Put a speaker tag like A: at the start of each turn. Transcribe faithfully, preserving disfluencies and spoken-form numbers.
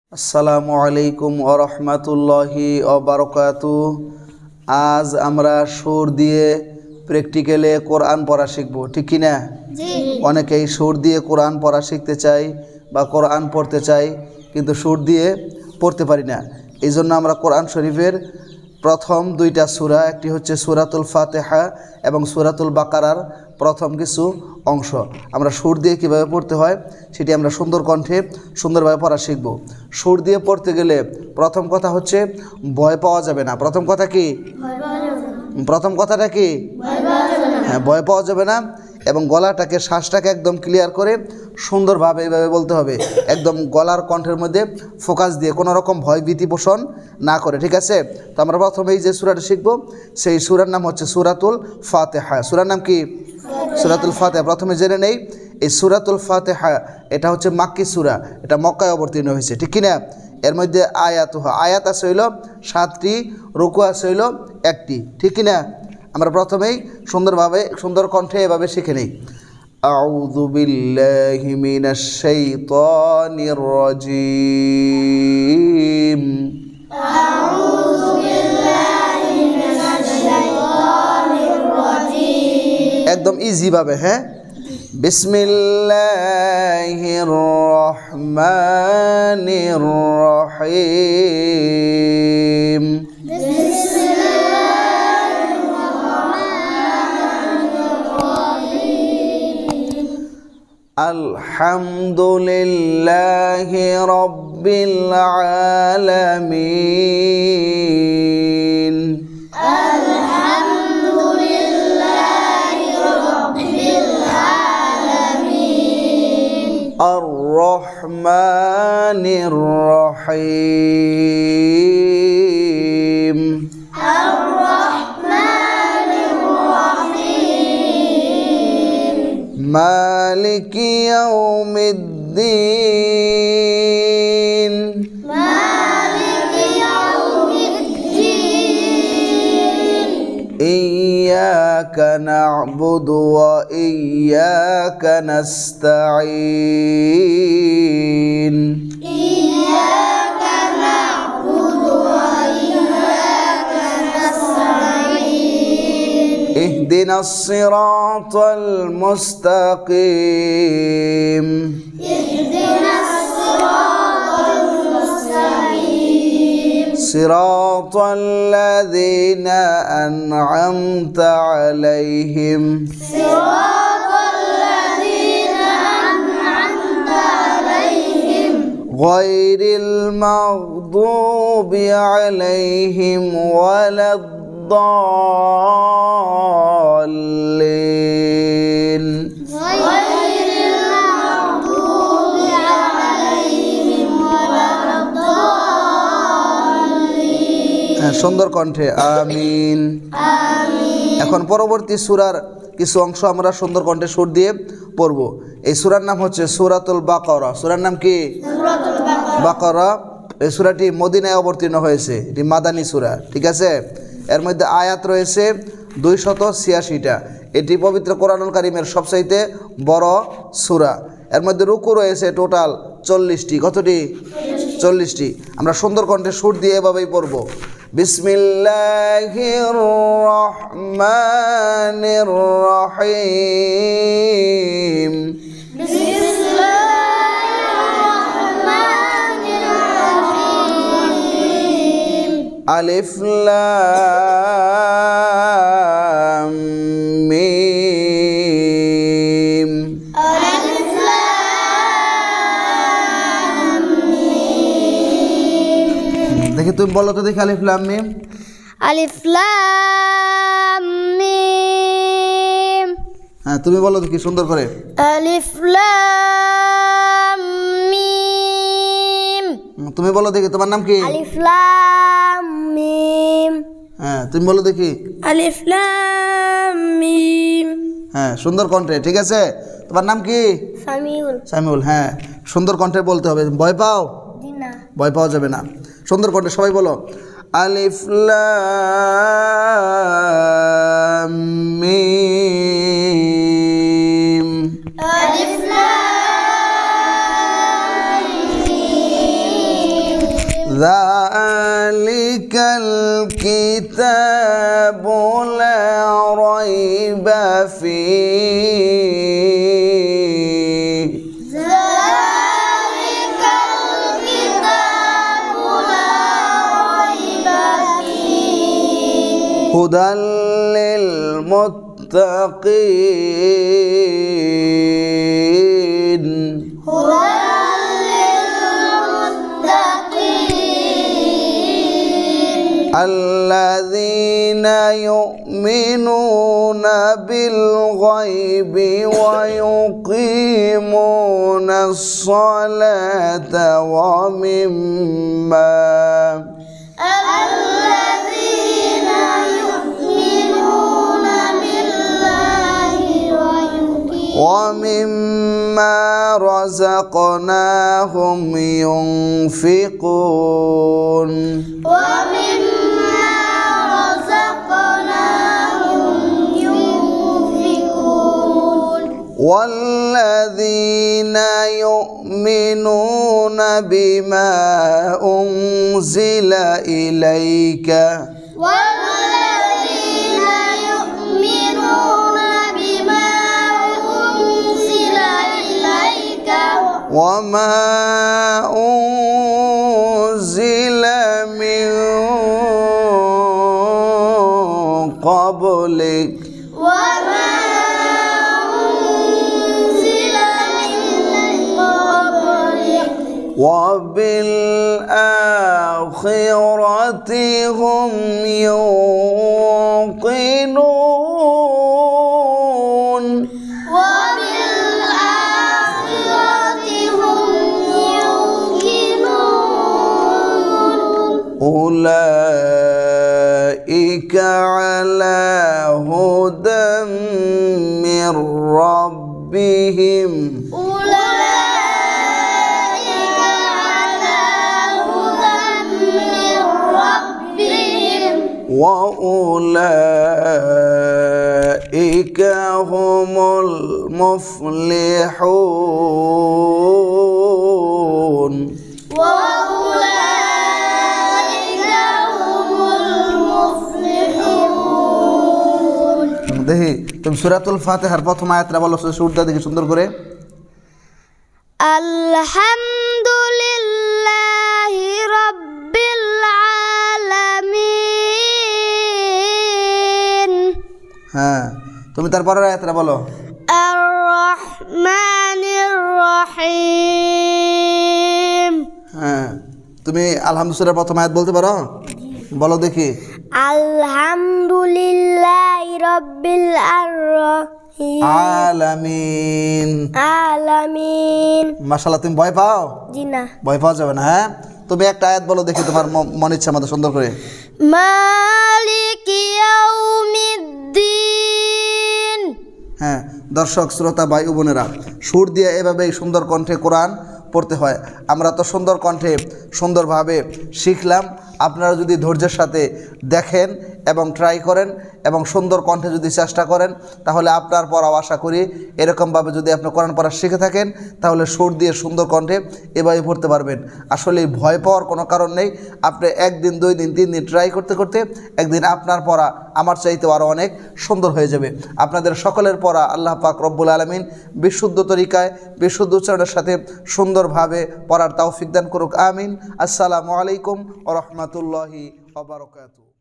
A: আসসালামু আলাইকুম ওয়া রাহমাতুল্লাহি ওয়া বারাকাতুহু। আজ আমরা সুর দিয়ে প্র্যাকটিক্যালে কোরআন পড়া শিখব, ঠিক কি না?
B: জি।
A: অনেকেই সুর দিয়ে কোরআন পড়া শিখতে চাই বা কোরআন পড়তে চাই, কিন্তু সুর দিয়ে পড়তে পারি না। এই জন্য আমরা কোরআন শরীফের প্রথম দুইটা সূরা, একটি হচ্ছে সূরাতুল ফাতিহা এবং সূরাতুল বাকারার প্রথম কিছু অংশ আমরা সুর দিয়ে কীভাবে পড়তে হয় সেটি আমরা সুন্দর কণ্ঠে সুন্দরভাবে পড়া শিখব। সুর দিয়ে পড়তে গেলে প্রথম কথা হচ্ছে ভয় পাওয়া যাবে না। প্রথম কথা কি? প্রথম কথাটা কি? হ্যাঁ, ভয় পাওয়া যাবে না এবং গলাটাকে শ্বাসটাকে একদম ক্লিয়ার করে সুন্দরভাবে এইভাবে বলতে হবে, একদম গলার কণ্ঠের মধ্যে ফোকাস দিয়ে, কোনো রকম ভয় ভীতি পোষণ না করে, ঠিক আছে? তো আমরা প্রথমেই যে সূরাটা শিখব সেই সূরার নাম হচ্ছে সূরাতুল ফাতিহা। সূরার নাম কি? সূরাতুল ফাতিহা। প্রথমে জেনে নেই এই সূরাতুল ফাতিহা এটা হচ্ছে মাক্কি সূরা, এটা মক্কায় অবতীর্ণ হয়েছে, ঠিক কি না? এর মধ্যে আয়াত আয়াত আছে হইল সাতটি, রুকু আছে হইল একটি, ঠিক কি না? আমরা প্রথমেই সুন্দরভাবে সুন্দর কণ্ঠে এভাবে শিখে নেই। আউযু বিল্লাহি মিনাশ শাইতানির রাজিম।
B: আউযু বিল্লাহি মিনাশ শাইতানির রাজিম।
A: একদম ইজি ভাবে, হ্যাঁ। বিসমিল্লাহির রহমানির রহিম। আলহামদুলিল্লাহি রাব্বিল আলামিন।
B: আলহামদুলিল্লাহি রাব্বিল আলামিন।
A: আর রহমানির রহিম।
B: আর রহমানির রহিম।
A: মালিকি ইয়াউমিদ্দিন।
B: মালিকি ইয়াউমিদ্দিন।
A: ইয়্যাকা না'বুদু ওয়া ইয়্যাকা নাস্তাঈন।
B: ইয়্যাকা না'বুদু ওয়া ইয়্যাকা নাস্তাঈন।
A: ইহদিনাস সিরাতাল মুস্তাকিম।
B: ইহদিনাস সিরাতাল মুস্তাকিম।
A: সিরাতাল লাযীনা আন'আমতা আলাইহিম।
B: সিরাতাল লাযীনা আন'আমতা আলাইহিম।
A: গায়রিল মাগদুবি আলাইহিম ওয়ালাদ-দাল্লিন।
B: গায়রিল মাগদুবি আলাইহিম ওয়ালাদ-দাল্লিন।
A: হ্যাঁ, সুন্দর কণ্ঠে আমিন।
B: আমিন।
A: এখন পরবর্তী সূরার কিছু অংশ আমরা সুন্দর কণ্ঠে সুর দিয়ে পড়ব। এই সূরার নাম হচ্ছে সূরাতুল বাকারা। সূরার নাম কি?
B: সূরাতুল বাকারা।
A: বাকারা। এই সূরাটি মদিনায় অবতীর্ণ হয়েছে, এটি মাদানী সূরা, ঠিক আছে? এর মধ্যে আয়াত রয়েছে দুইশত ছিয়াশিটা। এটি পবিত্র কোরআনুল কারীমের সবচাইতে বড় সূরা। এর মধ্যে রুকু রয়েছে টোটাল চল্লিশটি। কতটি? চল্লিশটি। আমরা সুন্দর কণ্ঠে সুর দিয়ে এভাবেই পড়ব। বিসমিল্লাহির রহমানির রহিম।
B: বিসমিল্লাহির রহমানির রহিম।
A: আলিফ লাম মিম।
B: আলিফ লাম মিম।
A: দেখি তুমি বলো তো, দেখি আলিফ লাম মিম।
B: আলিফ লাম মিম।
A: হ্যাঁ, তুমি বলো দেখি সুন্দর করে।
B: আলিফ লাম মিম।
A: হুম, তুমি বলো দেখি, তোমার নাম কি?
B: আলিফ লাম মিম।
A: হ্যাঁ, তুমি বলো দেখি।
B: আলিফ লাম মিম।
A: হ্যাঁ, সুন্দর কণ্ঠে, ঠিক আছে? তোমার নাম কি?
B: সামিউল।
A: সামিউল। হ্যাঁ, সুন্দর কণ্ঠে বলতে হবে। ভয় পাও?
B: দিনা।
A: ভয় পাওয়া যাবে না। সুন্দর কণ্ঠে সবাই বলো। আলিফ লাম মিম।
B: আলিফ লাম মিম।
A: যালিকাল কিতাবু লা রাইবা ফীহি হুদাল লিল মুত্তাকিন الذين يؤمنون بالغيب ويقيمون الصلاة ومما
B: الذين يؤمنون بالله
A: ومما رزقناهم ينفقون
B: ومما رزقناهم ينفقون
A: والذين يؤمنون بما أنزل إليك
B: والذين يؤمنون بما أنزل إليك
A: وما أنزل من قبلك
B: وما أنزل من قبلك
A: وبالآخرة هم يوقنون
B: وبالآخرة هم يوقنون
A: أولئك على هدى من ربهم
B: أولئك على هدى من ربهم
A: وأولئك هم المفلحون
B: وأولئك هم المفلحون
A: দেখি তুমি সূরাতুল ফাতিহার প্রথম আয়াতটা বলো সুরটা দেখি সুন্দর করে
B: আলহামদুলিল্লাহি রাব্বিল আলামিন
A: হ্যাঁ তুমি তারপরের আয়াতটা বলো
B: আর রহমানির রহিম
A: হ্যাঁ তুমি আলহামদুলিল্লাহ প্রথম আয়াত বলতে পারো বলো দেখি
B: আলহামদুলিল্লাহি রাব্বিল
A: আলামিন
B: আলামিন
A: মাশাআল্লাহ তুমি ভয় পাও
B: জি না
A: ভয় পাওয়া যাবে না হ্যাঁ তুমি একটা আয়াত বলো দেখি তোমার ম- মন ইচ্ছা মতো সুন্দর করে
B: মালিকি ইয়াউমিদ্দিন
A: হ্যাঁ দর্শক শ্রোতা ভাই ও বোনেরা সুর দিয়ে এভাবেই সুন্দর কণ্ঠে কোরআন পড়তে হয় আমরা তো সুন্দর কণ্ঠে সুন্দরভাবে শিখলাম আপনারা যদি ধৈর্যের সাথে দেখেন এবং ট্রাই করেন এবং সুন্দর কণ্ঠে যদি চেষ্টা করেন তাহলে আপনার পড়াও আশা করি এরকমভাবে যদি আপনি কোরআন পড়া শিখে থাকেন তাহলে সুর দিয়ে সুন্দর কণ্ঠে এভাবে পড়তে পারবেন আসলে ভয় পাওয়ার কোনো কারণ নেই আপনি একদিন দুই দিন তিন দিন ট্রাই করতে করতে একদিন আপনার পড়া আমার চাইতেও আরও অনেক সুন্দর হয়ে যাবে আপনাদের সকলের পড়া আল্লাহ পাক রব্বুল আলামিন বিশুদ্ধ তরিকায় বিশুদ্ধ উচ্চারণের সাথে সুন্দরভাবে পড়ার তৌফিক দান করুক আমিন আসসালামু আলাইকুম ওয়া রাহমাতুল্লাহি ওয়া বারাকাতুহু।